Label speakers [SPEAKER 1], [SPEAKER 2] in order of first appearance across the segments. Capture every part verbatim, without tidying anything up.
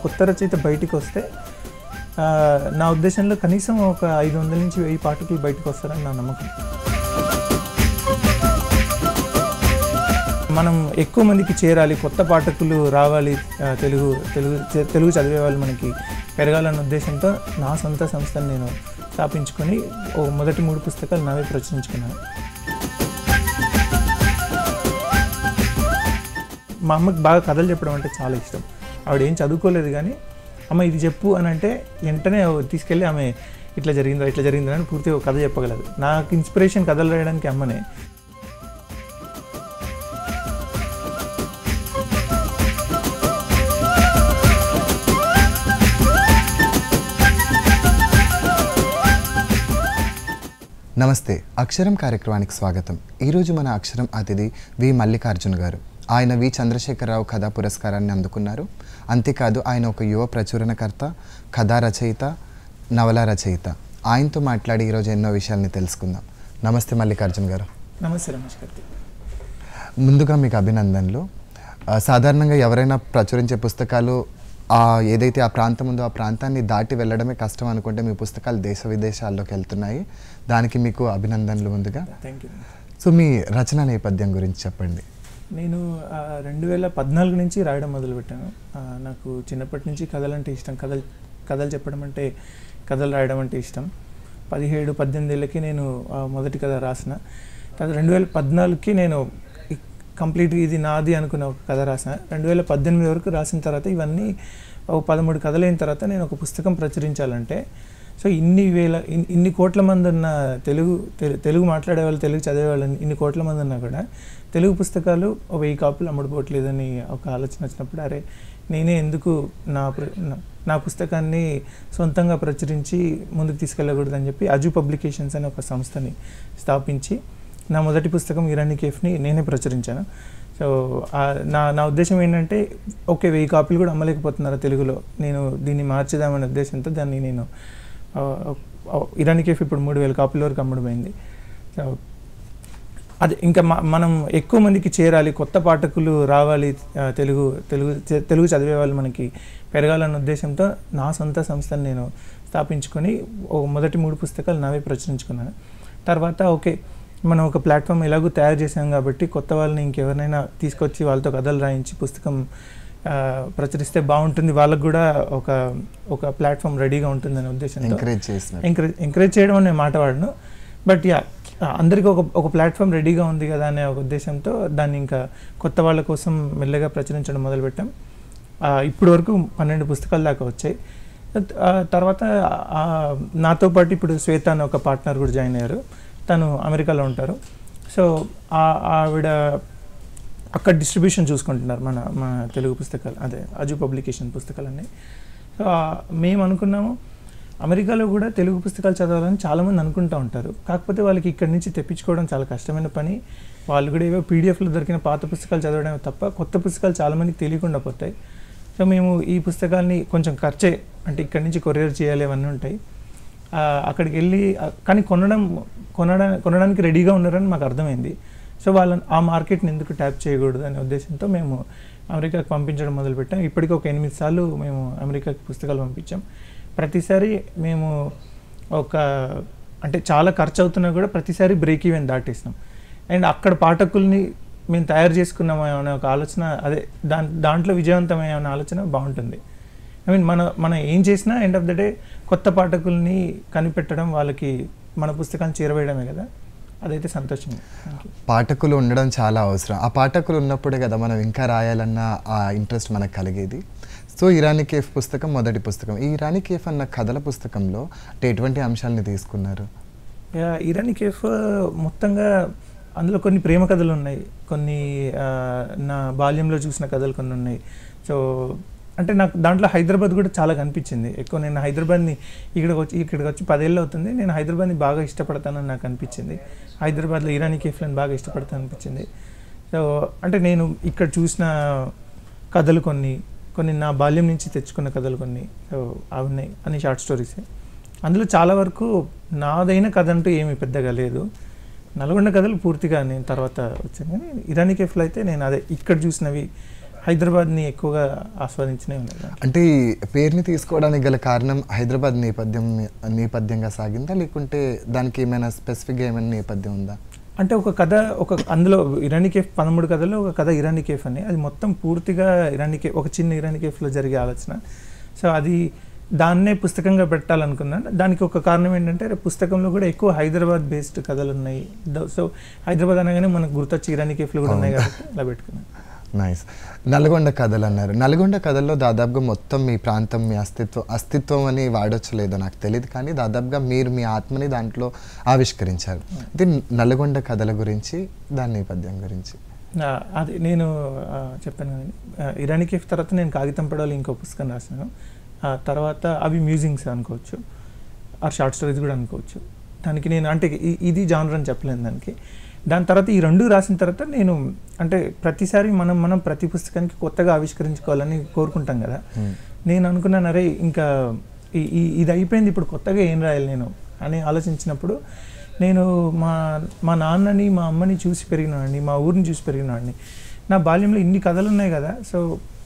[SPEAKER 1] కొత్త రచయిత బయటికి వస్తే నా ఉద్దేశంలో కనీసం ఒక ఐదు వందల నుంచి వెయ్యి పాఠకులు బయటకు వస్తారని నా నమ్మకం. మనం ఎక్కువ మందికి చేరాలి, కొత్త పాఠకులు రావాలి, తెలుగు తెలుగు తెలుగు చదివే వాళ్ళు మనకి పెరగాలన్న ఉద్దేశంతో నా సొంత సంస్థను నేను స్థాపించుకొని ఓ మొదటి మూడు పుస్తకాలు నావే ప్రచురించుకున్నాను. మా అమ్మకి బాగా కథలు చెప్పడం అంటే చాలా ఇష్టం. ఆవిడ ఏం చదువుకోలేదు కానీ అమ్మ ఇది చెప్పు అని అంటే వెంటనే తీసుకెళ్ళి ఆమె ఇట్లా జరిగిందో ఇట్లా జరిగిందో అని పూర్తిగా కథ చెప్పగలదు. నాకు ఇన్స్పిరేషన్ కథలు రాయడానికి అమ్మనే.
[SPEAKER 2] నమస్తే, అక్షరం కార్యక్రమానికి స్వాగతం. ఈరోజు మన అక్షరం అతిథి వి మల్లికార్జున గారు. ఆయన వి చంద్రశేఖరరావు కథా పురస్కారాన్ని అందుకున్నారు. అంతేకాదు ఆయన ఒక యువ ప్రచురణకర్త, కథా రచయిత, నవల రచయిత. ఆయనతో మాట్లాడి ఈరోజు ఎన్నో విషయాల్ని తెలుసుకుందాం. నమస్తే మల్లికార్జున గారు.
[SPEAKER 1] నమస్తే రమేష్ గారు.
[SPEAKER 2] ముందుగా మీకు అభినందనలు. సాధారణంగా ఎవరైనా ప్రచురించే పుస్తకాలు ఏదైతే ఆ ప్రాంతం ఉందో ఆ ప్రాంతాన్ని దాటి వెళ్ళడమే కష్టం అనుకుంటే మీ పుస్తకాలు దేశ విదేశాల్లోకి వెళ్తున్నాయి. దానికి మీకు అభినందనలు ముందుగా.
[SPEAKER 1] Thank you.
[SPEAKER 2] సో మీ రచన నేపథ్యం గురించి చెప్పండి.
[SPEAKER 1] నేను రెండు వేల పద్నాలుగు నుంచి రాయడం మొదలుపెట్టాను. నాకు చిన్నప్పటి నుంచి కథలు అంటే ఇష్టం. కథలు కథలు చెప్పడం అంటే కథలు రాయడం అంటే ఇష్టం. పదిహేడు పద్దెనిమిది ఏళ్ళకి నేను మొదటి కథ రాసిన. తర్వాత రెండు వేల పద్నాలుగుకి నేను కంప్లీట్గా ఇది నాది అనుకున్న ఒక కథ రాసిన. రెండు వేల పద్దెనిమిది వరకు రాసిన తర్వాత ఇవన్నీ ఒక పదమూడు కథలు అయిన తర్వాత నేను ఒక పుస్తకం ప్రచురించాలంటే సో ఇన్ని వేల ఇన్ని కోట్ల మంది ఉన్న తెలుగు తెలుగు మాట్లాడే వాళ్ళు, తెలుగు చదివే వాళ్ళు ఇన్ని కోట్ల మంది ఉన్నా కూడా తెలుగు పుస్తకాలు ఒక వెయ్యి కాపీలు అమ్ముడుపోవట్లేదని ఒక ఆలోచన వచ్చినప్పుడు అరే నేనే ఎందుకు నా నా పుస్తకాన్ని సొంతంగా ప్రచురించి ముందుకు తీసుకెళ్ళకూడదని చెప్పి అజు పబ్లికేషన్స్ అనే ఒక సంస్థని స్థాపించి నా మొదటి పుస్తకం ఇరానీ కేఫ్ని నేనే ప్రచురించాను. సో నా నా ఉద్దేశం ఏంటంటే ఓకే వెయ్యి కాపీలు కూడా అమ్మలేకపోతున్నారు తెలుగులో, నేను దీన్ని మార్చేద్దామనే ఉద్దేశంతో దాన్ని నేను ఇరానీ కేఫ్ ఇప్పుడు మూడు వేల కాపీల వరకు అమ్మడమైంది. సో అది ఇంకా మనం ఎక్కువ మందికి చేరాలి, కొత్త పాఠకులు రావాలి, తెలుగు తెలుగు తెలుగు చదివే వాళ్ళు మనకి పెరగాలన్న ఉద్దేశంతో నా సొంత సంస్థను నేను స్థాపించుకొని ఒక మొదటి మూడు పుస్తకాలు నావే ప్రచురించుకున్నాను. తర్వాత ఓకే మనం ఒక ప్లాట్ఫామ్ ఎలాగో తయారు చేసాం కాబట్టి కొత్త వాళ్ళని ఇంకెవరినైనా తీసుకొచ్చి వాళ్ళతో కథలు రాయించి పుస్తకం ప్రచురిస్తే బాగుంటుంది, వాళ్ళకు కూడా ఒక ఒక ప్లాట్ఫామ్ రెడీగా ఉంటుందనే ఉద్దేశంతో
[SPEAKER 2] ఎంకరేజ్
[SPEAKER 1] ఎంకరేజ్ ఎంకరేజ్ చేయడం అనే మాట వాడను. బట్ యా అందరికీ ఒక ఒక ప్లాట్ఫామ్ రెడీగా ఉంది కదా అనే ఒక ఉద్దేశంతో దాన్ని ఇంకా కొత్త వాళ్ళ కోసం మెల్లగా ప్రచురించడం మొదలుపెట్టాం. ఇప్పటి వరకు పన్నెండు పుస్తకాల దాకా వచ్చాయి. తర్వాత నాతో పాటు ఇప్పుడు శ్వేత అనే ఒక పార్ట్నర్ కూడా జాయిన్ అయ్యారు. తను అమెరికాలో ఉంటారు. సో ఆవిడ అక్కడ డిస్ట్రిబ్యూషన్ చూసుకుంటున్నారు మన మన తెలుగు పుస్తకాలు, అదే అజు పబ్లికేషన్ పుస్తకాలన్నీ. సో మేము అనుకున్నాము అమెరికాలో కూడా తెలుగు పుస్తకాలు చదవాలని చాలామంది అనుకుంటూ ఉంటారు. కాకపోతే వాళ్ళకి ఇక్కడి నుంచి తెప్పించుకోవడం చాలా కష్టమైన పని. వాళ్ళు కూడా ఏవో పీడిఎఫ్లో దొరికిన పాత పుస్తకాలు చదవడమే తప్ప కొత్త పుస్తకాలు చాలామందికి తెలియకుండా పోతాయి. సో మేము ఈ పుస్తకాల్ని కొంచెం ఖర్చే అంటే ఇక్కడి నుంచి కొరియర్ చేయాలి అవన్నీ ఉంటాయి. అక్కడికి వెళ్ళి కానీ కొనడం కొనడా కొనడానికి రెడీగా ఉన్నారని మాకు అర్థమైంది. సో వాళ్ళని ఆ మార్కెట్ని ఎందుకు ట్యాప్ చేయకూడదు అనే ఉద్దేశంతో మేము అమెరికాకి పంపించడం మొదలుపెట్టాం. ఇప్పటికీ ఒక ఎనిమిది సార్లు మేము అమెరికాకి పుస్తకాలు పంపించాం. ప్రతిసారి మేము ఒక అంటే చాలా ఖర్చు అవుతున్నా కూడా ప్రతిసారి బ్రేక్ ఈవెన్ దాటేస్తాం. అండ్ అక్కడ పాఠకుల్ని మేము తయారు చేసుకున్నామో అనే ఒక ఆలోచన, అదే దా దాంట్లో విజయవంతమయ్యే ఆలోచన బాగుంటుంది. ఐ మీన్ మన మనం ఏం చేసినా ఎండ్ ఆఫ్ ద డే కొత్త పాఠకుల్ని కనిపెట్టడం, వాళ్ళకి మన పుస్తకాన్ని చేరవేయడమే కదా, అదైతే సంతోషం.
[SPEAKER 2] పాఠకులు ఉండడం చాలా అవసరం. ఆ పాఠకులు ఉన్నప్పుడే కదా మనం ఇంకా రాయాలన్న ఆ ఇంట్రెస్ట్ మనకు కలిగేది. సో ఇరానీ కేఫ్ పుస్తకం మొదటి పుస్తకం. ఈ ఇరానీ కేఫ్ అన్న కథల పుస్తకంలో అంటే ఎటువంటి అంశాలని తీసుకున్నారు?
[SPEAKER 1] ఇరానీ కేఫ్ మొత్తంగా అందులో కొన్ని ప్రేమ కథలు ఉన్నాయి, కొన్ని నా బాల్యంలో చూసిన కథలు కొన్ని ఉన్నాయి. సో అంటే నాకు దాంట్లో హైదరాబాద్ కూడా చాలా కనిపించింది. ఎక్కువ నేను హైదరాబాద్ని ఇక్కడికి వచ్చి ఇక్కడికి వచ్చి పదేళ్ళు అవుతుంది, నేను హైదరాబాద్ని బాగా ఇష్టపడతానని నాకు అనిపించింది. హైదరాబాద్లో ఇరానీ కేఫ్లను బాగా ఇష్టపడతాను అనిపించింది. సో అంటే నేను ఇక్కడ చూసిన కథలు కొన్ని కొన్ని నా బాల్యం నుంచి తెచ్చుకున్న కథలు కొన్ని అవి ఉన్నాయి, అన్ని షార్ట్ స్టోరీసే. అందులో చాలా వరకు నాదైన కథ అంటూ ఏమీ పెద్దగా లేదు. నల్గొండ కథలు పూర్తిగా నేను తర్వాత వచ్చాను, కానీ ఇరానీ కేఫ్లో అయితే నేను అదే ఇక్కడ చూసినవి హైదరాబాద్ని ఎక్కువగా ఆస్వాదించినవి ఉన్నాయి.
[SPEAKER 2] అంటే ఈ పేరుని తీసుకోవడానికి గల కారణం హైదరాబాద్ నేపథ్యం నేపథ్యంగా సాగిందా, లేకుంటే దానికి ఏమైనా స్పెసిఫిక్గా ఏమైనా నేపథ్యం ఉందా?
[SPEAKER 1] అంటే ఒక కథ, ఒక అందులో ఇరానీ కేఫ్ పదమూడు కథల్లో ఒక కథ ఇరానీ కేఫ్ అని, అది మొత్తం పూర్తిగా ఇరానీ కేఫ్, ఒక చిన్న ఇరానీ కేఫ్లో జరిగే ఆలోచన. సో అది దాన్నే పుస్తకంగా పెట్టాలనుకున్నాను. దానికి ఒక కారణం ఏంటంటే పుస్తకంలో కూడా ఎక్కువ హైదరాబాద్ బేస్డ్ కథలు ఉన్నాయి. సో హైదరాబాద్ అనగానే మనకు గుర్తొచ్చి ఇరానీ కేఫ్లు కూడా ఉన్నాయి కాబట్టి అలా పెట్టుకున్నాను.
[SPEAKER 2] నైస్. నల్గొండ కథలు అన్నారు. నల్గొండ కథల్లో దాదాపుగా మొత్తం మీ ప్రాంతం, మీ అస్తిత్వం అస్తిత్వం అని వాడొచ్చు లేదో నాకు తెలియదు, కానీ దాదాపుగా మీరు మీ ఆత్మని దాంట్లో ఆవిష్కరించారు. అయితే నల్గొండ కథల గురించి, దాని నేపథ్యం గురించి.
[SPEAKER 1] అది నేను చెప్పాను కదండి, ఇరానీ కేఫ్ తర్వాత నేను కాగితం పడవలు ఇంకో పుస్తకం రాశాను. తర్వాత అవి మ్యూజింగ్స్ అనుకోవచ్చు, ఆ షార్ట్ స్టోరీస్ కూడా అనుకోవచ్చు. దానికి నేను అంటే ఇది జానర్ అని చెప్పలేను దానికి. దాని తర్వాత ఈ రెండు రాసిన తర్వాత నేను అంటే ప్రతిసారి మనం మనం ప్రతి పుస్తకానికి కొత్తగా ఆవిష్కరించుకోవాలని కోరుకుంటాం కదా. నేను అనుకున్నాను, అరే ఇంకా ఈ ఇది అయిపోయింది, ఇప్పుడు కొత్తగా ఏం రాయాలి నేను అని ఆలోచించినప్పుడు, నేను మా మా నాన్నని మా అమ్మని చూసి పెరిగినవాడిని, మా ఊరిని చూసి పెరిగినవాడిని. నా బాల్యంలో ఇన్ని కథలు ఉన్నాయి కదా, సో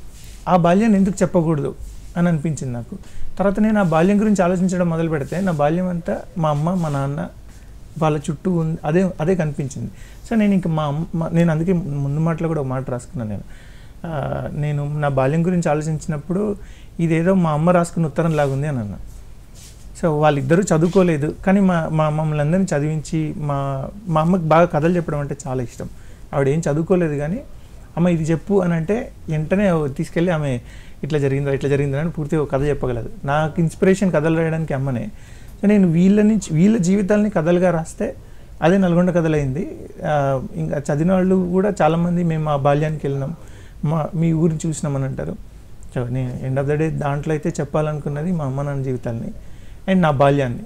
[SPEAKER 1] ఆ బాల్యాన్ని ఎందుకు చెప్పకూడదు అని అనిపించింది నాకు. తర్వాత నేను ఆ బాల్యం గురించి ఆలోచించడం మొదలు పెడితే నా బాల్యం అంతా మా అమ్మ మా నాన్న వాళ్ళ చుట్టూ ఉంది, అదే అదే కనిపించింది. సో నేను ఇంకా మా అమ్మ, నేను అందుకే ముందు మాటలో కూడా ఒక మాట రాసుకున్నాను. నేను నేను నా బాల్యం గురించి ఆలోచించినప్పుడు ఇదేదో మా అమ్మ రాసుకున్న ఉత్తరం లాగుంది అని అన్నా. సో వాళ్ళిద్దరూ చదువుకోలేదు, కానీ మా మా మమ్మల్ని అందరినీ చదివించి, మా మా అమ్మకి బాగా కథలు చెప్పడం అంటే చాలా ఇష్టం. ఆవిడ ఏం చదువుకోలేదు, కానీ అమ్మ ఇది చెప్పు అని అంటే వెంటనే తీసుకెళ్ళి ఆమె ఇట్లా జరిగిందో ఇట్లా జరిగిందో అని పూర్తిగా కథ చెప్పగలదు. నాకు ఇన్స్పిరేషన్ కథలు రాయడానికి అమ్మనే. సో నేను వీళ్ళ నుంచి వీళ్ళ జీవితాలని కథలుగా రాస్తే అదే నల్గొండ కథలైంది. ఇంకా చదివిన వాళ్ళు కూడా చాలామంది మేము మా బాల్యానికి వెళ్ళినాం, మా మీ ఊరిని చూసినాం అని అంటారు. సో నేను ఎండ్ ఆఫ్ ద డే దాంట్లో అయితే చెప్పాలనుకున్నది మా అమ్మ నాన్న జీవితాలని అండ్ నా బాల్యాన్ని.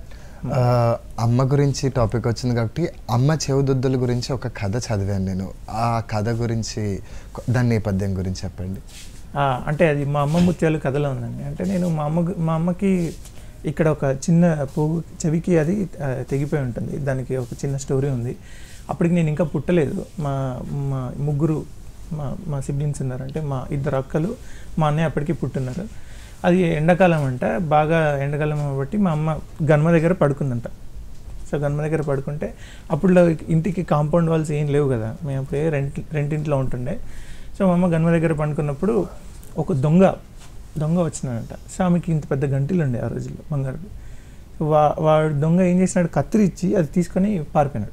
[SPEAKER 2] అమ్మ గురించి టాపిక్ వచ్చింది కాబట్టి అమ్మ చెవుదుద్దుల గురించి ఒక కథ చదివాను నేను. ఆ కథ గురించి, దాని నేపథ్యం గురించి చెప్పండి.
[SPEAKER 1] అంటే అది మా అమ్మ ముత్యాలు కథలో ఉందండి. అంటే నేను మా అమ్మ మా అమ్మకి ఇక్కడ ఒక చిన్న పువ్వు చెవికి అది తెగిపోయి ఉంటుంది, దానికి ఒక చిన్న స్టోరీ ఉంది. అప్పటికి నేను ఇంకా పుట్టలేదు. మా మా ముగ్గురు మా మా సిబ్లింగ్స్ ఉన్నారంటే మా ఇద్దరు అక్కలు, మా అన్నయ్య అప్పటికి పుట్టున్నారు. అది ఎండాకాలం అంట, బాగా ఎండాకాలం కాబట్టి మా అమ్మ గన్మ దగ్గర పడుకుందంట. సో గన్మ దగ్గర పడుకుంటే అప్పుడు ఇంటికి కాంపౌండ్ వాల్స్ ఏం లేవు కదా, మేము అప్పుడే రెంట్ రెంటింట్లో ఉంటుండే. సో మా అమ్మ గన్మ దగ్గర పడుకున్నప్పుడు ఒక దొంగ దొంగ వచ్చినాడంట. సో ఆమెకి ఇంత పెద్ద గంటలు ఉండే ఆ రోజుల్లో బంగారు. వా వాడు దొంగ ఏం చేసినాడు, కత్తిరించి అది తీసుకొని పారిపోయినాడు.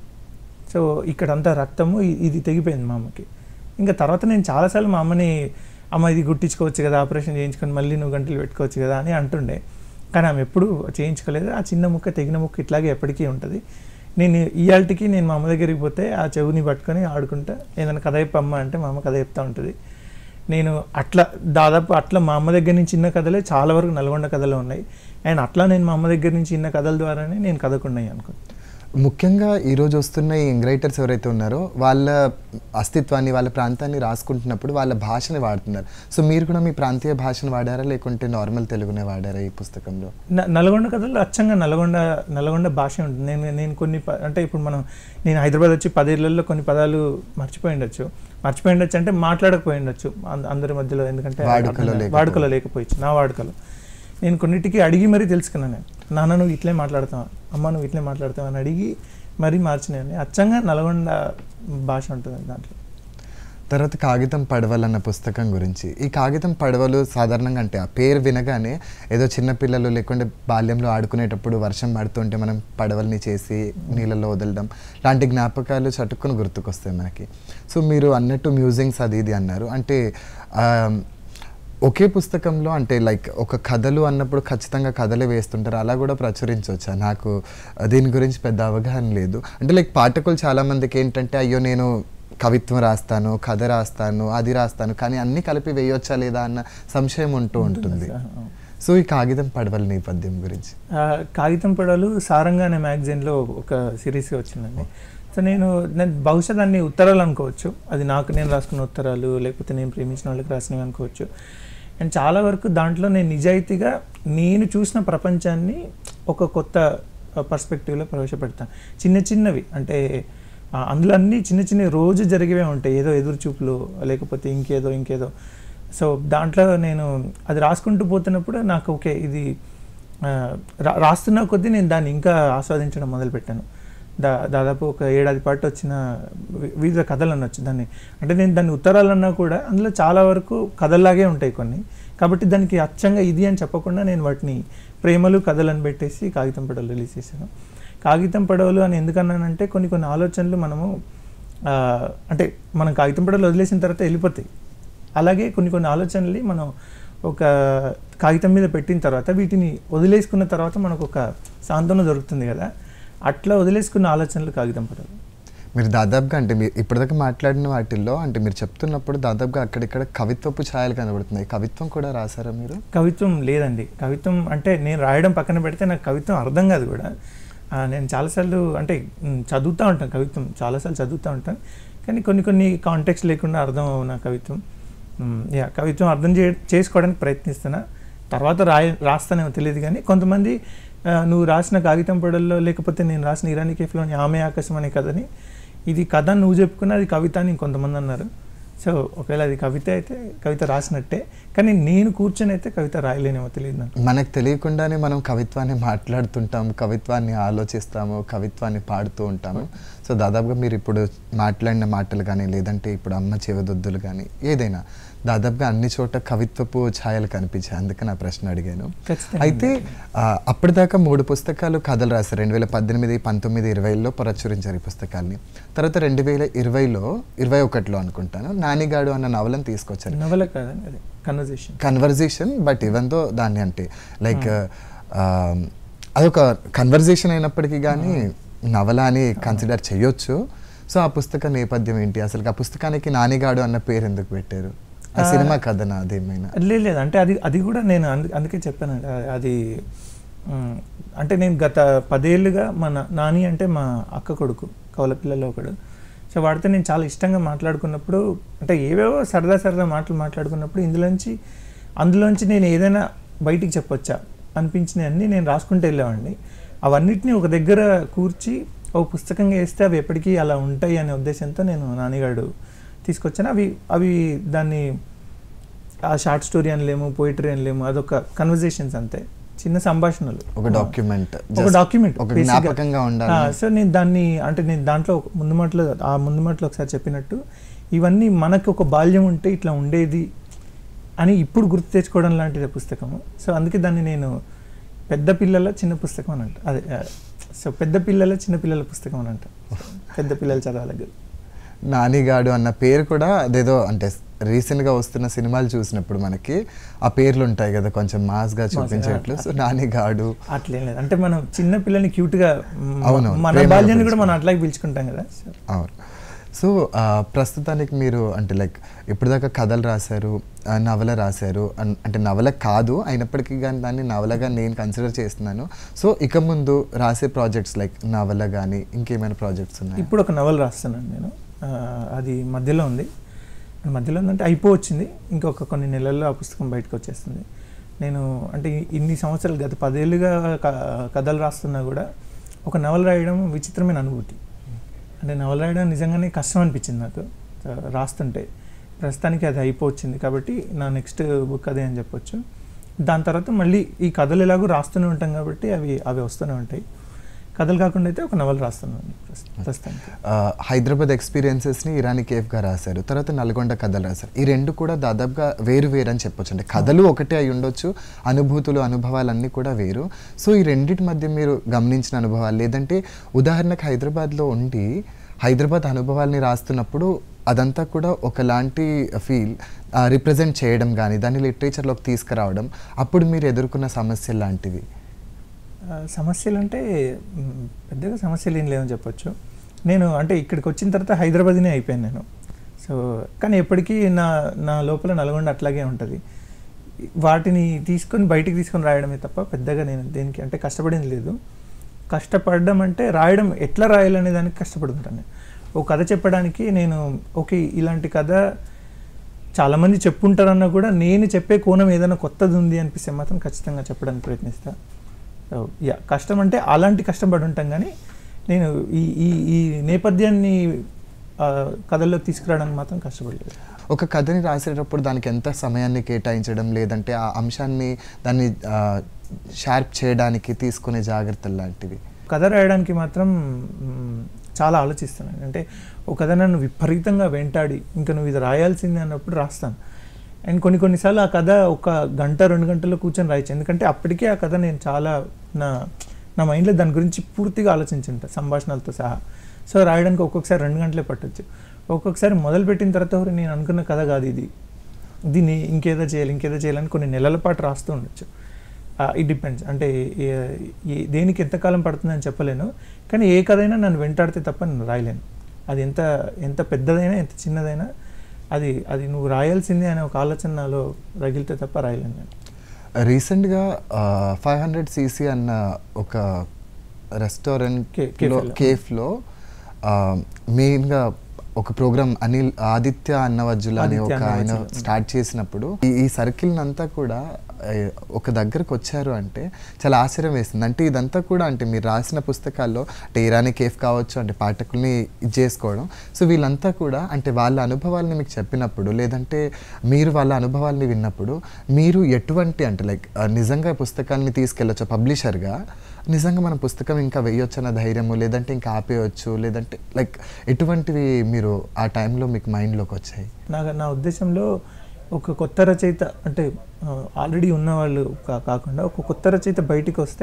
[SPEAKER 1] సో ఇక్కడ అంతా రక్తము, ఇది తెగిపోయింది మా అమ్మకి. ఇంకా తర్వాత నేను చాలాసార్లు మా అమ్మని, అమ్మ ఇది గుట్టించుకోవచ్చు కదా, ఆపరేషన్ చేయించుకొని మళ్ళీ నువ్వు గంటలు పెట్టుకోవచ్చు కదా అని అంటుండే. కానీ ఆమె ఎప్పుడూ చేయించుకోలేదు. ఆ చిన్న ముక్క, తెగిన ముక్క ఇట్లాగే ఎప్పటికీ ఉంటుంది. నేను ఇయాల్టికి నేను మా అమ్మ దగ్గరికి పోతే ఆ చెవుని పట్టుకొని ఆడుకుంటా, ఏదైనా కథ చెప్పమ్మ అంటే మా అమ్మ కథ చెప్తూ ఉంటుంది. నేను అట్లా దాదాపు అట్లా మా అమ్మ దగ్గర నుంచి చిన్న కథలే చాలా వరకు నల్గొండ కథలు ఉన్నాయి. అండ్ అట్లా నేను మా అమ్మ దగ్గర నుంచి చిన్న కథల ద్వారానే నేను కథకున్నాయి అనుకో.
[SPEAKER 2] ముఖ్యంగా ఈరోజు వస్తున్న ఈ యంగ్ రైటర్స్ ఎవరైతే ఉన్నారో వాళ్ళ అస్తిత్వాన్ని, వాళ్ళ ప్రాంతాన్ని రాసుకుంటున్నప్పుడు వాళ్ళ భాషని వాడుతున్నారు. సో మీరు కూడా మీ ప్రాంతీయ భాషను వాడారా, లేకుంటే నార్మల్ తెలుగునే వాడారా ఈ పుస్తకంలో?
[SPEAKER 1] నల్గొండ కథల్లో అచ్చంగా నల్గొండ నల్గొండ భాష ఉంటుంది. నేను నేను కొన్ని అంటే ఇప్పుడు మనం నేను హైదరాబాద్ వచ్చి పదేళ్లలో కొన్ని పదాలు మర్చిపోయి ఉండొచ్చు మర్చిపోయి ఉండొచ్చు అంటే మాట్లాడకపోయి ఉండొచ్చు అందరి మధ్యలో, ఎందుకంటే వాడుకలో లేకపోవచ్చు. నా వాడుకలో నేను కొన్నిటికి అడిగి మరీ తెలుసుకున్నాను. నేను నాన్న నువ్వు ఇట్లే మాట్లాడతావా, అమ్మ నువ్వు ఇట్లే మాట్లాడతావా అని అడిగి మరీ మార్చినాయని. అచ్చంగా నల్గొండ భాష ఉంటుంది దాంట్లో.
[SPEAKER 2] తర్వాత కాగితం పడవలు అన్న పుస్తకం గురించి. ఈ కాగితం పడవలు సాధారణంగా అంటే ఆ పేరు వినగానే ఏదో చిన్నపిల్లలు లేకుంటే బాల్యంలో ఆడుకునేటప్పుడు వర్షం పడుతుంటే మనం పడవల్ని చేసి నీళ్ళలో వదలడం లాంటి జ్ఞాపకాలు చటుక్కుని గుర్తుకొస్తాయి మనకి. సో మీరు అన్నట్టు మ్యూజియంస్ అది ఇది అన్నారు. అంటే ఒకే పుస్తకంలో అంటే లైక్ ఒక కథలు అన్నప్పుడు ఖచ్చితంగా కథలే వేస్తుంటారు, అలా కూడా ప్రచురించవచ్చా? నాకు దీని గురించి పెద్ద అవగాహన లేదు. అంటే లైక్ పాఠకులు చాలామందికి ఏంటంటే అయ్యో నేను కవిత్వం రాస్తాను, కథ రాస్తాను, అది రాస్తాను, కానీ అన్నీ కలిపి వేయొచ్చా లేదా అన్న సంశయం ఉంటూ ఉంటుంది. సో ఈ కాగితం పడవల నేపథ్యం గురించి.
[SPEAKER 1] కాగితం పడవలు సారంగా అనే మ్యాగజైన్లో ఒక సిరీస్గా వచ్చిందండి. సో నేను నేను బహుశా దాన్ని ఉత్తరాలు అనుకోవచ్చు, అది నాకు నేను రాసుకున్న ఉత్తరాలు లేకపోతే నేను ప్రేమించిన వాళ్ళకి రాసినవి అనుకోవచ్చు. అండ్ చాలా వరకు దాంట్లో నేను నిజాయితీగా నేను చూసిన ప్రపంచాన్ని ఒక కొత్త పర్స్పెక్టివ్లో ప్రవేశపెడతాను. చిన్న చిన్నవి అంటే అందులో అన్నీ చిన్న చిన్న రోజు జరిగేవే ఉంటాయి, ఏదో ఎదురు చూపులు లేకపోతే ఇంకేదో ఇంకేదో. సో దాంట్లో నేను అది రాసుకుంటూ పోతున్నప్పుడు నాకు ఓకే ఇది రా రాస్తున్న కొద్దీ నేను దాన్ని ఇంకా ఆస్వాదించడం మొదలుపెట్టాను. దా దాదాపు ఒక ఏడాది పాటు వచ్చిన వివిధ కథలు అనొచ్చు దాన్ని. అంటే నేను దాన్ని ఉత్తరాలన్నా కూడా అందులో చాలా వరకు కథల్లాగే ఉంటాయి కొన్ని. కాబట్టి దానికి అచ్చంగా ఇది అని చెప్పకుండా నేను వాటిని ప్రేమలు కథలను పెట్టేసి కాగితం పడవలు రిలీజ్ చేశాను. కాగితం పడవలు అని ఎందుకన్నానంటే కొన్ని కొన్ని ఆలోచనలు మనము అంటే మనం కాగితం పడవలు వదిలేసిన తర్వాత వెళ్ళిపోతాయి. అలాగే కొన్ని కొన్ని ఆలోచనలు మనం ఒక కాగితం మీద పెట్టిన తర్వాత వీటిని వదిలేసుకున్న తర్వాత మనకు ఒక సాంత్వన దొరుకుతుంది కదా, అట్లా వదిలేసుకున్న ఆలోచనలు కాగితం పడవలు.
[SPEAKER 2] మీరు దాదాపుగా అంటే మీరు ఇప్పటిదాకా మాట్లాడిన వాటిల్లో అంటే మీరు చెప్తున్నప్పుడు దాదాపుగా అక్కడిక్కడ కవిత్వపు ఛాయలు కనబడుతున్నాయి. కవిత్వం కూడా రాసారా మీరు?
[SPEAKER 1] కవిత్వం లేదండి. కవిత్వం అంటే నేను రాయడం పక్కన పెడితే నాకు కవిత్వం అర్థం కాదు కూడా. నేను చాలాసార్లు అంటే చదువుతూ ఉంటాను, కవిత్వం చాలాసార్లు చదువుతూ ఉంటాను, కానీ కొన్ని కొన్ని కాంటెక్స్ట్ లేకుండా అర్థం అవ్వ నా కవిత్వం. యా కవిత్వం అర్థం చే చేసుకోవడానికి ప్రయత్నిస్తున్నా. తర్వాత రాయ రాస్తానేమో తెలియదు, కానీ కొంతమంది నువ్వు రాసిన కాగితం పడల్లో లేకపోతే నేను రాసిన ఇరానీ కేఫ్లోని ఆమె ఆకాశం అనే కథని ఇది కథ నువ్వు చెప్పుకున్న అది కవిత అని ఇంకొంతమంది అన్నారు. సో ఒకవేళ అది కవిత అయితే కవిత రాసినట్టే, కానీ నేను కూర్చొని అయితే కవిత రాయలేనేమో తెలియదు నాకు.
[SPEAKER 2] మనకు తెలియకుండానే మనం కవిత్వాన్ని మాట్లాడుతుంటాము, కవిత్వాన్ని ఆలోచిస్తాము, కవిత్వాన్ని పాడుతూ ఉంటాము. సో దాదాపుగా మీరు ఇప్పుడు మాట్లాడిన మాటలు కానీ లేదంటే ఇప్పుడు అమ్మ చెవదొద్దులు కానీ ఏదైనా దాదాపుగా అన్ని చోట కవిత్వపు ఛాయలు కనిపించాయి. అందుకే నా ప్రశ్న అడిగాను. అయితే అప్పటిదాకా మూడు పుస్తకాలు కథలు రాశారు. రెండు వేల పద్దెనిమిది పంతొమ్మిది ఇరవైలో ప్రచురించారు ఈ పుస్తకాల్ని. తర్వాత రెండు వేల ఇరవైలో ఇరవై ఒకటిలో అనుకుంటాను నానిగాడు అన్న నవలను తీసుకొచ్చారు.
[SPEAKER 1] నవల కాదండి, conversation
[SPEAKER 2] conversation but even though దాన్ని అంటే లైక్ అదొక కన్వర్జేషన్ అయినప్పటికీ కానీ నవల అని కన్సిడర్ చేయొచ్చు. సో ఆ పుస్తక నేపథ్యం ఏంటి, అసలు ఆ పుస్తకానికి నానిగాడు అన్న పేరు ఎందుకు పెట్టారు? ఆ సినిమా కథనా అదేమైనా?
[SPEAKER 1] లేదు, అంటే అది అది కూడా నేను అందుకే చెప్పాను. అది అంటే నేను గత పదేళ్ళుగా మా నాని అంటే మా అక్క కొడుకు, కవల పిల్లలో ఒకడు. సో వాడితో నేను చాలా ఇష్టంగా మాట్లాడుకున్నప్పుడు అంటే ఏవేవో సరదా సరదా మాటలు మాట్లాడుకున్నప్పుడు ఇందులోంచి అందులోంచి నేను ఏదైనా బయటికి చెప్పొచ్చా అనిపించినవన్నీ నేను రాసుకుంటూ వెళ్ళేవాడిని. అవన్నిటిని ఒక దగ్గర కూర్చి ఒక పుస్తకంగా వేస్తే అవి ఎప్పటికీ అలా ఉంటాయి అనే ఉద్దేశంతో నేను నానిగాడు తీసుకొచ్చాను. అవి అవి దాన్ని ఆ షార్ట్ స్టోరీ అనలేము, పోయిటరీ అనలేము, అదొక కన్వర్జేషన్స్ అంతే, చిన్న సంభాషణలు,
[SPEAKER 2] ఒక డాక్యుమెంట్
[SPEAKER 1] ఒక డాక్యుమెంట్
[SPEAKER 2] జ్ఞాపకంగా ఉండాలి.
[SPEAKER 1] సో నేను దాన్ని అంటే నేను దాంట్లో ముందు మాటలో ఆ ముందు మాటలో ఒకసారి చెప్పినట్టు ఇవన్నీ మనకు ఒక బాల్యం ఉంటే ఇట్లా ఉండేది అని ఇప్పుడు గుర్తు తెచ్చుకోవడం లాంటిది పుస్తకము. సో అందుకే దాన్ని నేను పెద్ద పిల్లల చిన్న పుస్తకం అని అంట. అదే సో పెద్ద పిల్లల చిన్న పిల్లల పుస్తకం అని అంట, పెద్ద పిల్లలు చదవాలి.
[SPEAKER 2] నానిగాడు అన్న పేరు కూడా అదేదో అంటే రీసెంట్గా వస్తున్న సినిమాలు చూసినప్పుడు మనకి ఆ పేర్లు ఉంటాయి కదా కొంచెం మాస్గా చూపించేట్లు. సో నానిగాడు
[SPEAKER 1] అట్లేం లేదు, అంటే మనం చిన్న పిల్లని క్యూట్గా మన బాల్యాన్ని కూడా మనం అట్లాగే పిలుచుకుంటాం కదా.
[SPEAKER 2] అవును. సో ప్రస్తుతానికి మీరు అంటే లైక్ ఇప్పటిదాకా కథలు రాశారు, నవల రాశారు, అంటే నవల కాదు అయినప్పటికీ కానీ దాన్ని నవలగా నేను కన్సిడర్ చేస్తున్నాను. సో ఇక ముందు రాసే ప్రాజెక్ట్స్ లైక్ నవల కానీ ఇంకేమైనా ప్రాజెక్ట్స్ ఉన్నాయి?
[SPEAKER 1] ఇప్పుడు ఒక నవల రాస్తున్నాను నేను, అది మధ్యలో ఉంది. మధ్యలో ఉందంటే అయిపోవచ్చింది, ఇంకొక కొన్ని నెలల్లో ఆ పుస్తకం బయటకు వచ్చేస్తుంది. నేను అంటే ఇన్ని సంవత్సరాలు గత పదేళ్ళుగా కథలు రాస్తున్నా కూడా ఒక నవల రాయడం విచిత్రమైన అనుభూతి. అంటే నవల రాయడం నిజంగానే కష్టం అనిపించింది నాకు రాస్తుంటే. ప్రస్తుతానికి అది అయిపోవచ్చింది కాబట్టి నా నెక్స్ట్ బుక్ అదే అని చెప్పొచ్చు. దాని తర్వాత మళ్ళీ ఈ కథలు ఎలాగో రాస్తూనే ఉంటాం కాబట్టి అవి అవి వస్తూనే ఉంటాయి. కథలు కాకుండా అయితే ఒక నవల రాస్తున్నాను ప్రస్తుతానికి.
[SPEAKER 2] హైదరాబాద్ ఎక్స్పీరియన్సెస్ని ఇరానీ కేఫ్గా రాశారు, తర్వాత నల్గొండ కథలు రాశారు. ఈ రెండు కూడా దాదాపుగా వేరు వేరు అని చెప్పొచ్చు. అంటే కథలు ఒకటే అయి ఉండొచ్చు, అనుభూతులు అనుభవాలన్నీ కూడా వేరు. సో ఈ రెండింటి మధ్య మీరు గమనించిన అనుభవాలు, లేదంటే ఉదాహరణకు హైదరాబాద్లో ఉండి హైదరాబాద్ అనుభవాల్ని రాస్తున్నప్పుడు అదంతా కూడా ఒకలాంటి ఫీల్ రిప్రజెంట్ చేయడం కానీ దాన్ని లిటరేచర్లోకి తీసుకురావడం, అప్పుడు మీరు ఎదుర్కొన్న సమస్యలు లాంటివి?
[SPEAKER 1] సమస్యలు అంటే పెద్దగా సమస్యలు ఏం లేవని చెప్పొచ్చు. నేను అంటే ఇక్కడికి వచ్చిన తర్వాత హైదరాబాద్నే అయిపోయాను నేను. సో కానీ ఎప్పటికీ నా నా లోపల నల్గొండ అట్లాగే ఉంటుంది. వాటిని తీసుకొని బయటికి తీసుకొని రాయడమే తప్ప పెద్దగా నేను దేనికి అంటే కష్టపడింది లేదు. కష్టపడడం అంటే రాయడం ఎట్లా రాయాలనే దానికి కష్టపడుతుంటాను. ఒక కథ చెప్పడానికి నేను ఓకే ఇలాంటి కథ చాలామంది చెప్పుంటారన్నా కూడా నేను చెప్పే కోణం ఏదైనా కొత్తది ఉంది అనిపిస్తే మాత్రం ఖచ్చితంగా చెప్పడానికి ప్రయత్నిస్తాను. యా కష్టం అంటే అలాంటి కష్టపడి ఉంటాం, కానీ నేను ఈ ఈ ఈ నేపథ్యాన్ని కథల్లోకి తీసుకురావడానికి మాత్రం కష్టపడలేదు.
[SPEAKER 2] ఒక కథని రాసేటప్పుడు దానికి ఎంత సమయాన్ని కేటాయించడం, లేదంటే ఆ అంశాన్ని దాన్ని షార్ప్ చేయడానికి తీసుకునే జాగ్రత్తలు లాంటివి?
[SPEAKER 1] కథ రాయడానికి మాత్రం చాలా ఆలోచిస్తాను. అంటే ఒక కథ నన్ను విపరీతంగా వెంటాడి ఇంకా నువ్వు ఇది రాయాల్సిందే అన్నప్పుడు రాస్తాను. అండ్ కొన్ని కొన్నిసార్లు ఆ కథ ఒక గంట రెండు గంటల్లో కూర్చొని రాయచ్చు. ఎందుకంటే అప్పటికే ఆ కథ నేను చాలా నా నా మైండ్లో దాని గురించి పూర్తిగా ఆలోచించి ఉంటాను సంభాషణలతో సహా. సో రాయడానికి ఒక్కొక్కసారి రెండు గంటలే పట్టొచ్చు. ఒక్కొక్కసారి మొదలుపెట్టిన తర్వాత నేను అనుకున్న కథ కాదు ఇది, దీన్ని ఇంకేదో చేయాలి ఇంకేదో చేయాలని కొన్ని నెలల పాటు రాస్తూ ఉండొచ్చు. It depends. అంటే దేనికి ఎంతకాలం పడుతుందని చెప్పలేను, కానీ ఏ కథ అయినా నన్ను వెంటాడితే తప్ప నేను రాయలేను. అది ఎంత ఎంత పెద్దదైనా ఎంత చిన్నదైనా అది అది నువ్వు రాయాల్సిందే అనే ఒక ఆలోచన నాలో రగిలితే తప్ప రాయలేను నేను.
[SPEAKER 2] రీసెంట్గా ఫైవ్ హండ్రెడ్ సీసీ అన్న ఒక రెస్టారెంట్ కేఫ్లో మెయిన్గా ఒక ప్రోగ్రామ్ అనిల్ ఆదిత్య అన్నవజ్జుల అని ఒక ఆయన స్టార్ట్ చేసినప్పుడు ఈ ఈ సర్కిల్ అంతా కూడా ఒక దగ్గరకు వచ్చారు అంటే చాలా ఆశ్చర్యం వేస్తుంది. అంటే ఇదంతా కూడా అంటే మీరు రాసిన పుస్తకాల్లో అంటే ఇరానీ కేఫ్ కావచ్చు, అంటే పాఠకుల్ని ఇది చేసుకోవడం, సో వీళ్ళంతా కూడా అంటే వాళ్ళ అనుభవాలని మీకు చెప్పినప్పుడు, లేదంటే మీరు వాళ్ళ అనుభవాల్ని విన్నప్పుడు మీరు ఎటువంటి అంటే లైక్ నిజంగా పుస్తకాన్ని తీసుకెళ్ళొచ్చు పబ్లిషర్గా, నిజంగా మన పుస్తకం ఇంకా వేయొచ్చు అన్న ధైర్యము, లేదంటే ఇంకా ఆపేయచ్చు, లేదంటే లైక్ ఎటువంటివి మీరు ఆ టైంలో మీకు మైండ్లోకి వచ్చాయి?
[SPEAKER 1] నాకు నా ఉద్దేశంలో ఒక కొత్త రచయిత అంటే ఆల్రెడీ ఉన్నవాళ్ళు కాకుండా ఒక కొత్త రచయిత బయటికి వస్తే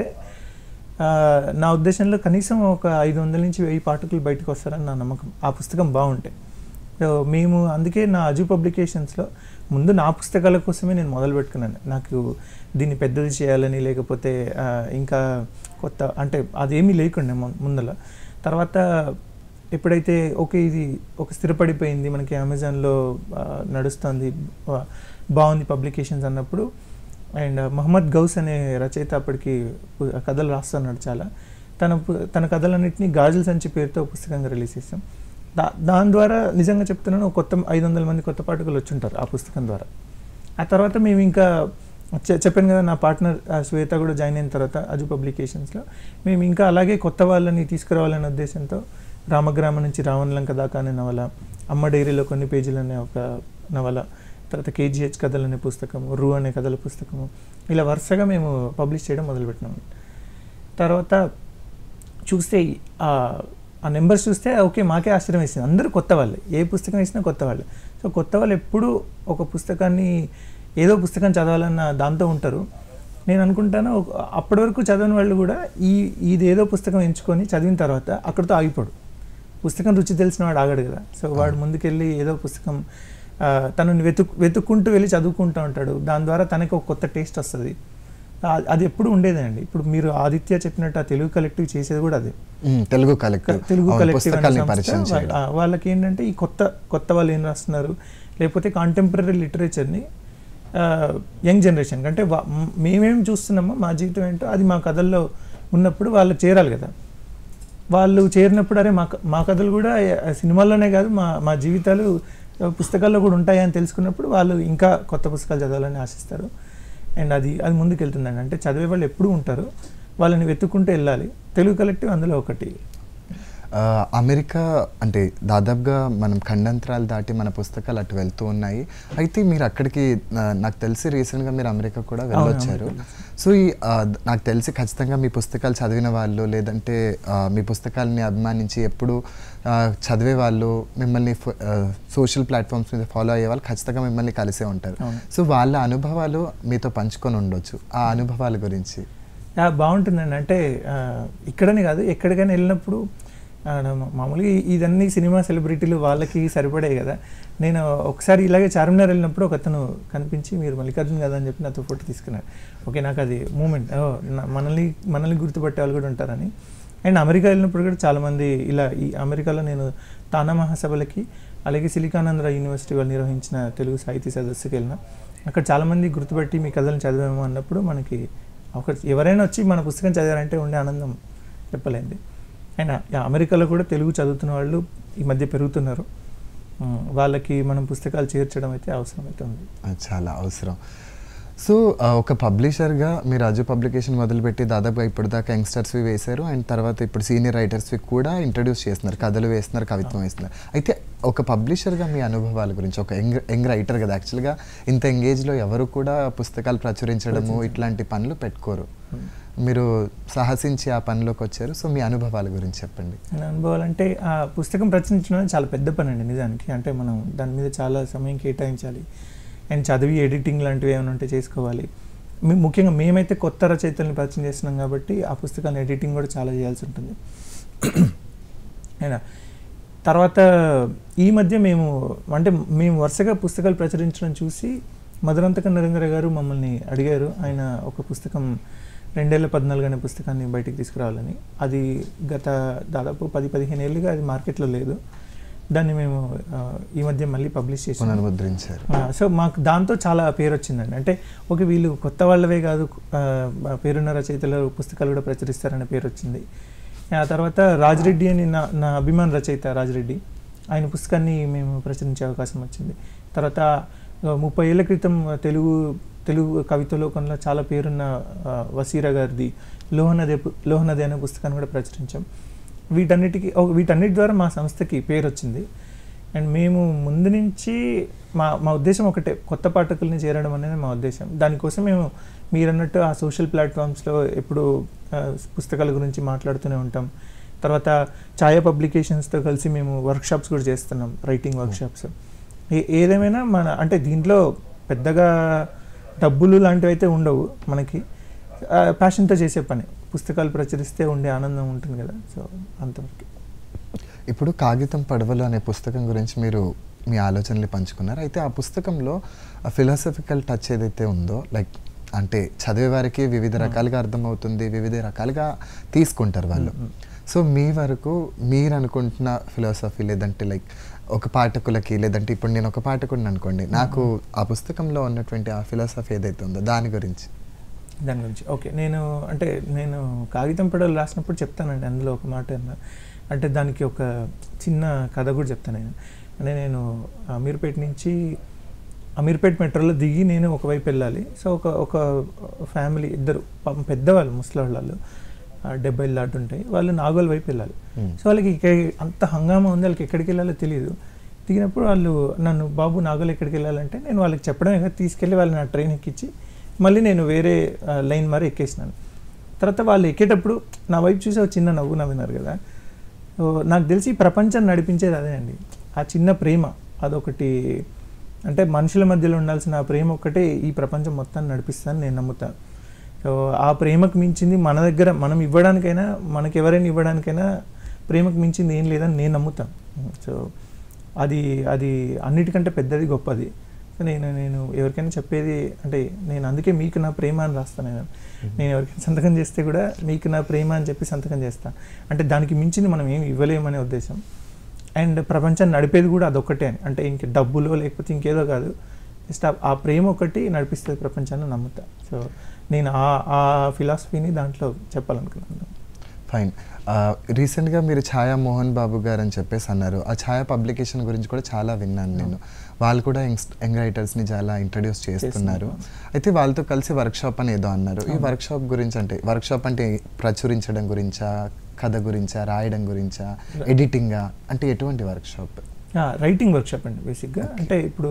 [SPEAKER 1] నా ఉద్దేశంలో కనీసం ఒక ఐదు వందల నుంచి వెయ్యి పాఠకులు బయటకు వస్తారని నా నమ్మకం. ఆ పుస్తకం బాగుంటాయి. మేము అందుకే నా అజు పబ్లికేషన్స్లో ముందు నా పుస్తకాల కోసమే నేను మొదలు పెట్టుకున్నాను. నాకు దీన్ని పెద్దది చేయాలని, లేకపోతే ఇంకా కొత్త అంటే అదేమీ లేకుండే ముందల. తర్వాత ఎప్పుడైతే ఓకే ఇది ఒక స్థిరపడిపోయింది, మనకి అమెజాన్లో నడుస్తుంది, బాగుంది పబ్లికేషన్స్ అన్నప్పుడు, అండ్ మహమ్మద్ గౌస్ అనే రచయిత అప్పటికి కథలు రాస్తున్నాడు చాలా, తన తన కథలన్నింటినీ గాజుల సంచి పేరుతో పుస్తకంగా రిలీజ్ చేస్తాం. దా దాని ద్వారా నిజంగా చెప్తున్నాను కొత్త ఐదు వందల మంది కొత్త పాఠకులు వచ్చుంటారు ఆ పుస్తకం ద్వారా. ఆ తర్వాత మేము ఇంకా చెప్పాను కదా, నా పార్ట్నర్ శ్వేత కూడా జాయిన్ అయిన తర్వాత అజు పబ్లికేషన్స్లో మేము ఇంకా అలాగే కొత్త వాళ్ళని తీసుకురావాలనే ఉద్దేశంతో రామగ్రామం నుంచి రావణలంక దాకా అనే నవల, అమ్మ డైరీలో కొన్ని పేజీలు అనే ఒక నవల, తర్వాత కేజీహెచ్ కథలు అనే పుస్తకము, రూ అనే కథల పుస్తకము, ఇలా వరుసగా మేము పబ్లిష్ చేయడం మొదలుపెట్టినాము. తర్వాత చూస్తే ఆ నెంబర్స్ చూస్తే ఓకే మాకే ఆశ్చర్యం వేసింది. అందరూ కొత్త వాళ్ళే, ఏ పుస్తకం వేసినా కొత్త వాళ్ళే. సో కొత్త వాళ్ళు ఎప్పుడూ ఒక పుస్తకాన్ని ఏదో పుస్తకం చదవాలన్న దాంతో ఉంటారు. నేను అనుకుంటాను అప్పటి వరకు చదవని వాళ్ళు కూడా ఈ ఇది ఏదో పుస్తకం ఎంచుకొని చదివిన తర్వాత అక్కడితో ఆగిపోడు. పుస్తకం రుచి తెలిసిన వాడు ఆగడు కదా. సో వాడు ముందుకెళ్ళి ఏదో పుస్తకం తనని వెతుక్ వెతుక్కుంటూ వెళ్ళి చదువుకుంటూ ఉంటాడు. దాని ద్వారా తనకి ఒక కొత్త టేస్ట్ వస్తుంది. అది ఎప్పుడు ఉండేదే అండి. ఇప్పుడు మీరు ఆదిత్య చెప్పినట్టు ఆ తెలుగు కలెక్టివ్ చేసేది కూడా అదే.
[SPEAKER 2] తెలుగు కలెక్టివ్
[SPEAKER 1] తెలుగు కలెక్టివ్ వాళ్ళకి ఏంటంటే ఈ కొత్త కొత్త వాళ్ళు ఏం రాస్తున్నారు, లేకపోతే కాంటెంపరీ లిటరేచర్ని యంగ్ జనరేషన్ అంటే మేమేం చూస్తున్నామో మా జీవితం ఏంటో అది మా కథల్లో ఉన్నప్పుడు వాళ్ళకి చేరాలి కదా. వాళ్ళు చేరినప్పుడు అరే మా మా కథలు కూడా సినిమాల్లోనే కాదు మా మా జీవితాలు పుస్తకాల్లో కూడా ఉంటాయని తెలుసుకున్నప్పుడు వాళ్ళు ఇంకా కొత్త పుస్తకాలు చదవాలని ఆశిస్తారు. అండ్ అది అది ముందుకు వెళ్తుందండి. అంటే చదివే వాళ్ళు ఎప్పుడూ ఉంటారు, వాళ్ళని వెతుక్కుంటూ వెళ్ళాలి. తెలుగు కలెక్టివ్ అందులో ఒకటి.
[SPEAKER 2] అమెరికా అంటే దాదాపుగా మనం ఖండాంతరాలు దాటి మన పుస్తకాలు అటు వెళ్తూ ఉన్నాయి. అయితే మీరు అక్కడికి నాకు తెలిసి రీసెంట్గా మీరు అమెరికా కూడా వెళ్ళొచ్చారు. సో ఈ నాకు తెలిసి ఖచ్చితంగా మీ పుస్తకాలు చదివిన వాళ్ళు, లేదంటే మీ పుస్తకాలని అభిమానించి ఎప్పుడు చదివే వాళ్ళు, మిమ్మల్ని సోషల్ ప్లాట్ఫామ్స్ మీద ఫాలో అయ్యే వాళ్ళు ఖచ్చితంగా మిమ్మల్ని కలిసే ఉంటారు. సో వాళ్ళ అనుభవాలు మీతో పంచుకొని ఉండొచ్చు. ఆ అనుభవాల గురించి
[SPEAKER 1] బాగుంటుందండి. అంటే ఇక్కడనే కాదు ఎక్కడికైనా వెళ్ళినప్పుడు మామూలుగా ఇదన్నీ సినిమా సెలబ్రిటీలు వాళ్ళకి సరిపడే కదా. నేను ఒకసారి ఇలాగే చార్మినార్ వెళ్ళినప్పుడు ఒక అతను కనిపించి మీరు మల్లికార్జున్ కదా అని చెప్పి నాతో ఫోటో తీసుకున్నారు. ఓకే నాకు అది మూమెంట్, మనల్ని మనల్ని గుర్తుపట్టే వాళ్ళు కూడా ఉంటారని. అండ్ అమెరికా వెళ్ళినప్పుడు కూడా చాలామంది ఇలా ఈ అమెరికాలో నేను తానా మహాసభలకి అలాగే సిలికానాంధ్ర యూనివర్సిటీ వాళ్ళు నిర్వహించిన తెలుగు సాహితీ సదస్సుకి వెళ్ళిన అక్కడ చాలామంది గుర్తుపెట్టి మీ కథలను చదివాము అన్నప్పుడు మనకి ఒక ఎవరైనా వచ్చి మన పుస్తకం చదివారంటే ఉండే ఆనందం చెప్పలేండి. అండ్ అమెరికాలో కూడా తెలుగు చదువుతున్న వాళ్ళు ఈ మధ్య పెరుగుతున్నారు. వాళ్ళకి మనం పుస్తకాలు చేర్చడం అయితే అవసరం అయితే ఉంది,
[SPEAKER 2] చాలా అవసరం. సో ఒక పబ్లిషర్గా మీరు రాజు పబ్లికేషన్ మొదలుపెట్టి దాదాపుగా ఇప్పుడు దాకా యంగ్స్టర్స్వి వేశారు అండ్ తర్వాత ఇప్పుడు సీనియర్ రైటర్స్వి కూడా ఇంట్రడ్యూస్ చేస్తున్నారు, కథలు వేస్తున్నారు, కవిత్వం వేస్తున్నారు. అయితే ఒక పబ్లిషర్గా మీ అనుభవాల గురించి, ఒక యంగ్ యంగ్ రైటర్ కదా, యాక్చువల్గా ఇంత ఎంగేజ్లో ఎవరు కూడా పుస్తకాలు ప్రచురించడము ఇట్లాంటి పనులు పెట్టుకోరు, మీరు సాహసించి ఆ పనిలోకి వచ్చారు. సో మీ అనుభవాల గురించి చెప్పండి.
[SPEAKER 1] నా అనుభవాలు అంటే ఆ పుస్తకం ప్రచురించడం చాలా పెద్ద పని అండి నిజానికి. అంటే మనం దాని మీద చాలా సమయం కేటాయించాలి అండ్ చదివి ఎడిటింగ్ లాంటివి ఏమైనా ఉంటే చేసుకోవాలి. మేము ముఖ్యంగా మేమైతే కొత్త రచయితల్ని పరిచయం చేస్తున్నాం కాబట్టి ఆ పుస్తకాన్ని ఎడిటింగ్ కూడా చాలా చేయాల్సి ఉంటుంది. అయినా తర్వాత ఈ మధ్య మేము అంటే మేము వరుసగా పుస్తకాలు ప్రచురించడం చూసి మధురాంతక నరేంద్ర గారు మమ్మల్ని అడిగారు. ఆయన ఒక పుస్తకం రెండేళ్ల పద్నాలుగు అనే పుస్తకాన్ని బయటికి తీసుకురావాలని. అది గత దాదాపు పది పదిహేను ఏళ్ళుగా అది మార్కెట్లో లేదు. దాన్ని మేము ఈ మధ్య మళ్ళీ పబ్లిష్ చేసి
[SPEAKER 2] పునరుద్ధరించారు.
[SPEAKER 1] సో మాకు దాంతో చాలా పేరు వచ్చిందండి. అంటే ఒక వీళ్ళు కొత్త వాళ్ళవే కాదు, పేరున్న రచయితల పుస్తకాలు కూడా ప్రచురిస్తారనే పేరు వచ్చింది. ఆ తర్వాత రాజరెడ్డి అని నా నా అభిమాన రచయిత రాజరెడ్డి, ఆయన పుస్తకాన్ని మేము ప్రచురించే అవకాశం వచ్చింది. తర్వాత ముప్పై ఏళ్ల క్రితం తెలుగు తెలుగు కవితలోకంలో చాలా పేరున్న వసీరా గారిది లోహనది లోహనది అనే పుస్తకాన్ని కూడా ప్రచురించాం. వీటన్నిటికీ వీటన్నిటి ద్వారా మా సంస్థకి పేరు వచ్చింది. అండ్ మేము ముందు నుంచి మా మా ఉద్దేశం ఒకటే, కొత్త పాఠకుల్ని చేరడం అనేది మా ఉద్దేశం. దానికోసం మేము మీరన్నట్టు ఆ సోషల్ ప్లాట్ఫామ్స్లో ఎప్పుడు పుస్తకాల గురించి మాట్లాడుతూనే ఉంటాం. తర్వాత ఛాయా పబ్లికేషన్స్తో కలిసి మేము వర్క్షాప్స్ కూడా చేస్తున్నాం, రైటింగ్ వర్క్షాప్స్. ఏ ఏదేమైనా మన అంటే దీంట్లో పెద్దగా డబ్బులు లాంటివి అయితే ఉండవు మనకి, ప్యాషన్తో చేసే పని. పుస్తకాలు ప్రచురిస్తే ఉండే ఆనందం ఉంటుంది కదా, సో అంతవరకు.
[SPEAKER 2] ఇప్పుడు కాగితం పడవలు అనే పుస్తకం గురించి మీరు మీ ఆలోచనలు పంచుకున్నారు. అయితే ఆ పుస్తకంలో ఫిలాసఫికల్ టచ్ ఏదైతే ఉందో, లైక్ అంటే చదివే వారికి వివిధ రకాలుగా అర్థమవుతుంది, వివిధ రకాలుగా తీసుకుంటారు వాళ్ళు. సో మీ వరకు మీరు అనుకుంటున్న ఫిలాసఫీ, లేదంటే లైక్ ఒక పాఠకులకి, లేదంటే ఇప్పుడు నేను ఒక పాఠకుడిని అనుకోండి, నాకు ఆ పుస్తకంలో ఉన్నటువంటి ఆ ఫిలాసఫీ ఏదైతే ఉందో దాని గురించి
[SPEAKER 1] దాని గురించి ఓకే. నేను అంటే నేను కాగితం పడవలు రాసినప్పుడు చెప్తానండి, అందులో ఒక మాట అన్నా. అంటే దానికి ఒక చిన్న కథ కూడా చెప్తాను నేను. అంటే నేను అమీర్పేట నుంచి అమీర్పేట మెట్రోలో దిగి నేను ఒకవైపు వెళ్ళాలి. సో ఒక ఒక ఫ్యామిలీ, ఇద్దరు పెద్దవాళ్ళు ముసలివాళ్ళు, డెబ్బై దాటి ఉంటాయి, వాళ్ళు నాగోల్ వైపు వెళ్ళాలి. సో వాళ్ళకి అంత హంగామా ఉంది, వాళ్ళకి ఎక్కడికి వెళ్ళాలో తెలియదు. దిగినప్పుడు వాళ్ళు నన్ను, బాబు నాగోల్ ఎక్కడికి వెళ్ళాలంటే నేను వాళ్ళకి చెప్పడమే కదా, తీసుకెళ్ళి వాళ్ళని నా ట్రైన్ ఎక్కించి మళ్ళీ నేను వేరే లైన్ మరి ఎక్కేసినాను. తర్వాత వాళ్ళు ఎక్కేటప్పుడు నా వైపు చూసి ఒక చిన్న నవ్వు నవ్వినారు కదా. నాకు తెలిసి ప్రపంచాన్ని నడిపించేది అదే అండి, ఆ చిన్న ప్రేమ. అదొకటి, అంటే మనుషుల మధ్యలో ఉండాల్సిన ఆ ప్రేమ ఒక్కటే ఈ ప్రపంచం మొత్తాన్ని నడిపిస్తానని నేను నమ్ముతాను. సో ఆ ప్రేమకు మించింది మన దగ్గర మనం ఇవ్వడానికైనా, మనకి ఎవరైనా ఇవ్వడానికైనా ప్రేమకు మించింది ఏం లేదని నేను నమ్ముతాను. సో అది అది అన్నిటికంటే పెద్దది, గొప్పది. సో నేను నేను ఎవరికైనా చెప్పేది అంటే, నేను అందుకే మీకు నా ప్రేమ అని రాస్తాను. నేను నేను ఎవరికైనా సంతకం చేస్తే కూడా మీకు నా ప్రేమ అని చెప్పి సంతకం చేస్తాను. అంటే దానికి మించింది మనం ఏమి ఇవ్వలేమనే ఉద్దేశం. అండ్ ప్రపంచాన్ని నడిపేది కూడా అదొక్కటే అని, అంటే ఇంక డబ్బులో లేకపోతే ఇంకేదో కాదు, జస్ట్ ఆ ప్రేమ ఒకటి నడిపిస్తుంది ప్రపంచాన్ని నమ్ముతా. సో నేను ఆ ఆ ఫిలాసఫీని దాంట్లో చెప్పాలనుకున్నాను.
[SPEAKER 2] ఫైన్. రీసెంట్గా మీరు ఛాయా మోహన్ బాబు గారు అని చెప్పేసి అన్నారు. ఆ ఛాయా పబ్లికేషన్ గురించి కూడా చాలా విన్నాను నేను. వాళ్ళు కూడా యంగ్ యంగ్ రైటర్స్ని చాలా ఇంట్రడ్యూస్ చేస్తున్నారు. అయితే వాళ్ళతో కలిసి వర్క్షాప్ అని ఏదో అన్నారు. ఈ వర్క్షాప్ గురించి, అంటే వర్క్షాప్ అంటే ప్రచురించడం గురించా, కథ గురించా, రాయడం గురించా, ఎడిటింగా, అంటే ఎటువంటి వర్క్షాప్?
[SPEAKER 1] రైటింగ్ వర్క్షాప్ అండి బేసిక్గా. అంటే ఇప్పుడు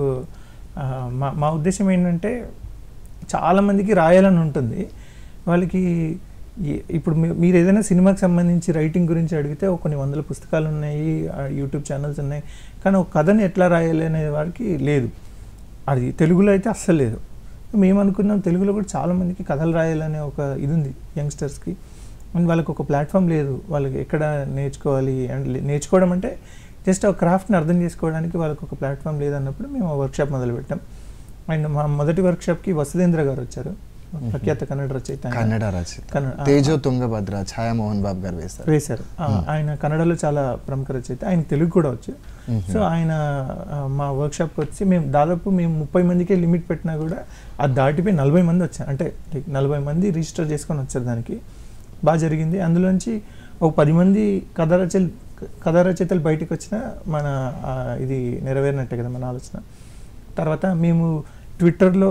[SPEAKER 1] మా మా ఉద్దేశం ఏంటంటే, చాలామందికి రాయాలని ఉంటుంది. వాళ్ళకి ఇప్పుడు మీరు ఏదైనా సినిమాకి సంబంధించి రైటింగ్ గురించి అడిగితే కొన్ని వందల పుస్తకాలు ఉన్నాయి, యూట్యూబ్ ఛానల్స్ ఉన్నాయి, కానీ ఒక కథని ఎట్లా రాయాలి అనే వారికి లేదు. అది తెలుగులో అయితే అస్సలు లేదు. మేము అనుకున్నాం తెలుగులో కూడా చాలామందికి కథలు రాయాలనే ఒక ఇది ఉంది యంగ్స్టర్స్కి, అండ్ వాళ్ళకి ఒక ప్లాట్ఫామ్ లేదు. వాళ్ళకి ఎక్కడ నేర్చుకోవాలి, అండ్ నేర్చుకోవడం అంటే జస్ట్ ఆ క్రాఫ్ట్ని అర్థం చేసుకోవడానికి వాళ్ళకి ఒక ప్లాట్ఫామ్ లేదన్నప్పుడు మేము ఆ వర్క్షాప్ మొదలుపెట్టాం. అండ్ మా మొదటి వర్క్షాప్కి వసుధేంద్ర గారు వచ్చారు, ప్రఖ్యాత కన్నడ రచయిత.
[SPEAKER 2] కన్నడ రచయిత తేజో తుంగభద్ర ఛాయా మోహన్ బాబు గారు వేశారు
[SPEAKER 1] వేశారు ఆయన కన్నడలో చాలా ప్రముఖ రచయిత, ఆయన తెలుగు కూడా వచ్చు. సో ఆయన మా వర్క్షాప్కి వచ్చి, మేము దాదాపు మేము ముప్పై మందికే లిమిట్ పెట్టినా కూడా అది దాటిపోయి నలభై మంది వచ్చారు. అంటే నలభై మంది రిజిస్టర్ చేసుకొని వచ్చారు. దానికి బాగా జరిగింది. అందులోంచి ఒక పది మంది కథ రచయిత కథా రచయితలు బయటకు వచ్చిన మన ఇది నెరవేరినట్టే కదా మన ఆలోచన. తర్వాత మేము ట్విట్టర్లో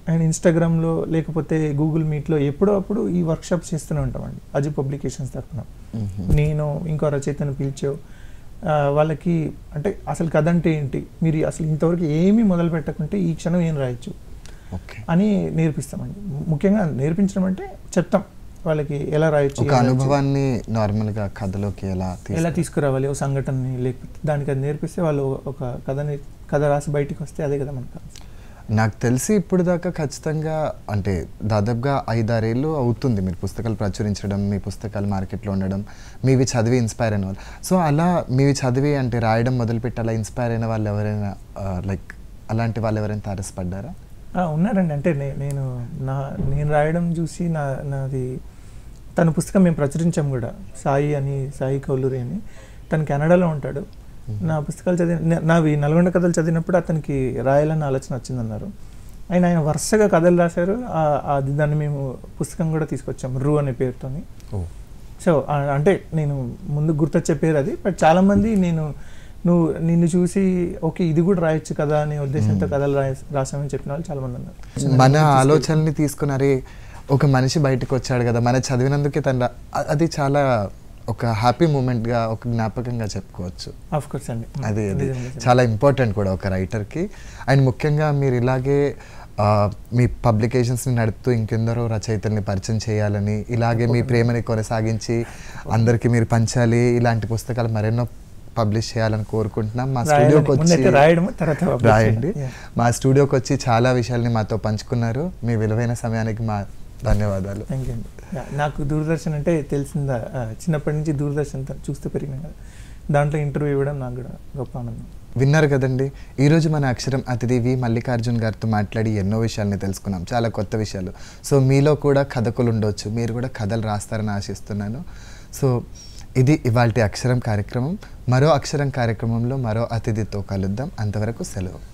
[SPEAKER 1] అండ్ ఇన్స్టాగ్రామ్లో లేకపోతే గూగుల్ మీట్లో ఎప్పుడో అప్పుడు ఈ వర్క్షాప్స్ చేస్తూనే ఉంటామండి అజు పబ్లికేషన్స్ తరఫున. నేను ఇంకో రచయితను పిలిచో వాళ్ళకి అంటే అసలు కథ అంటే ఏంటి, మీరు అసలు ఇంతవరకు ఏమీ మొదలు పెట్టకుంటే ఈ క్షణం ఏం రాయొచ్చు అని నేర్పిస్తామండి. ముఖ్యంగా నేర్పించడం అంటే చెప్తాం వాళ్ళకి ఎలా రాయొచ్చు,
[SPEAKER 2] ఒక అనుభవాన్ని నార్మల్గా కథలోకి ఎలా
[SPEAKER 1] ఎలా తీసుకురావాలి, ఒక సంఘటనని లేకపోతే దానికి అది నేర్పిస్తే వాళ్ళు ఒక కథని కథ రాసి బయటికి వస్తే అదే కదా మనకు.
[SPEAKER 2] నాకు తెలిసి ఇప్పుడు దాకా ఖచ్చితంగా అంటే దాదాపుగా ఐదారేళ్ళు అవుతుంది మీరు పుస్తకాలు ప్రచురించడం, మీ పుస్తకాలు మార్కెట్లో ఉండడం, మీవి చదివి ఇన్స్పైర్ అయిన వాళ్ళు. సో అలా మీవి చదివి అంటే రాయడం మొదలుపెట్టి అలా ఇన్స్పైర్ అయిన వాళ్ళు ఎవరైనా లైక్ అలాంటి వాళ్ళు ఎవరైనా తారసపడ్డారా?
[SPEAKER 1] ఉన్నారండి. అంటే నేను నా నేను రాయడం చూసి నా నాది తన పుస్తకం మేము ప్రచురించాం కూడా, సాయి అని, సాయి కౌలూరి అని. తను కెనడాలో ఉంటాడు. నా పుస్తకాలు చదివి నావి నల్గొండ కథలు చదివినప్పుడు అతనికి రాయాలన్న ఆలోచన వచ్చిందన్నారు. ఆయన ఆయన వరుసగా కథలు రాశారు. అది దాన్ని మేము పుస్తకం కూడా తీసుకొచ్చాము రూ అనే పేరుతోని. సో అంటే నేను ముందు గుర్తొచ్చే పేరు అది. బట్ చాలామంది నేను నువ్వు నిన్ను చూసి ఓకే ఇది కూడా రాయొచ్చు కదా అనే ఉద్దేశంతో కథలు రాయ రాసామని చెప్పిన వాళ్ళు చాలామంది ఉన్నారు.
[SPEAKER 2] మన ఆలోచనల్ని తీసుకున్నారే, ఒక మనిషి బయటకు వచ్చాడు కదా, మన చదివినందుకే తన అది చాలా ఒక హ్యాపీ మూమెంట్గా, ఒక జ్ఞాపకంగా చెప్పుకోవచ్చు.
[SPEAKER 1] ఆఫ్ కోర్స్ అండి,
[SPEAKER 2] అది అది చాలా ఇంపార్టెంట్ కూడా ఒక రైటర్కి. అండ్ ముఖ్యంగా మీరు ఇలాగే మీ పబ్లికేషన్స్ని నడుపుతూ ఇంకెందరో రచయితల్ని పరిచయం చేయాలని, ఇలాగే మీ ప్రేమని కొనసాగించి అందరికీ మీరు పంచాలి, ఇలాంటి పుస్తకాలు మరెన్నో పబ్లిష్ చేయాలని కోరుకుంటున్నాం. మా స్టూడియోకి వచ్చి రాయండి. మా స్టూడియోకి వచ్చి చాలా విషయాల్ని మాతో పంచుకున్నారు. మీ విలువైన సమయానికి మా ధన్యవాదాలు.
[SPEAKER 1] థ్యాంక్ యూ అండి. నాకు దూరదర్శన్ అంటే తెలిసిందా, చిన్నప్పటి నుంచి దూరదర్శన్ చూస్తూ పెరిగినా కదా, దాంట్లో ఇంటర్వ్యూ ఇవ్వడం నాకు కూడా గొప్ప ఆనందం.
[SPEAKER 2] విన్నారు కదండి, ఈరోజు మన అక్షరం అతిథి వి మల్లికార్జున్ గారితో మాట్లాడి ఎన్నో విషయాల్ని తెలుసుకున్నాం, చాలా కొత్త విషయాలు. సో మీలో కూడా కథకులు ఉండొచ్చు, మీరు కూడా కథలు రాస్తారని ఆశిస్తున్నాను. సో ఇది ఇవాల్టి అక్షరం కార్యక్రమం. మరో అక్షరం కార్యక్రమంలో మరో అతిథితో కలుద్దాం. అంతవరకు సెలవు.